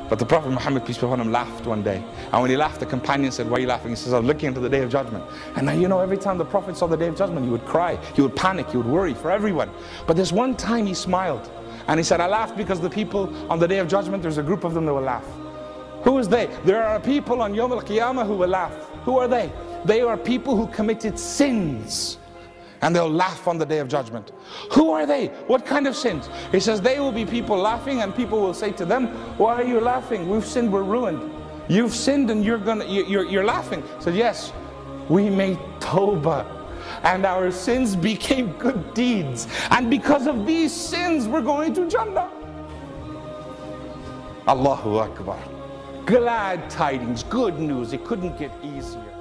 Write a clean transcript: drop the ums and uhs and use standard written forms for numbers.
But the Prophet Muhammad, peace be upon him, laughed one day. And when he laughed, the companion said, "Why are you laughing?" He says, "I was looking into the Day of Judgment." And now, you know, every time the Prophet saw the Day of Judgment, he would cry, he would panic, he would worry for everyone. But there's one time he smiled. And he said, "I laughed because the people on the Day of Judgment, there's a group of them that will laugh." Who is they? There are people on Yawm al-Qiyamah who will laugh. Who are they? They are people who committed sins. And they'll laugh on the Day of Judgment. Who are they? What kind of sins? He says they will be people laughing, and people will say to them, "Why are you laughing? We've sinned, we're ruined. You've sinned and you're laughing." He said, "Yes, we made tawbah and our sins became good deeds. And because of these sins, we're going to Jannah." Allahu Akbar. Glad tidings, good news. It couldn't get easier.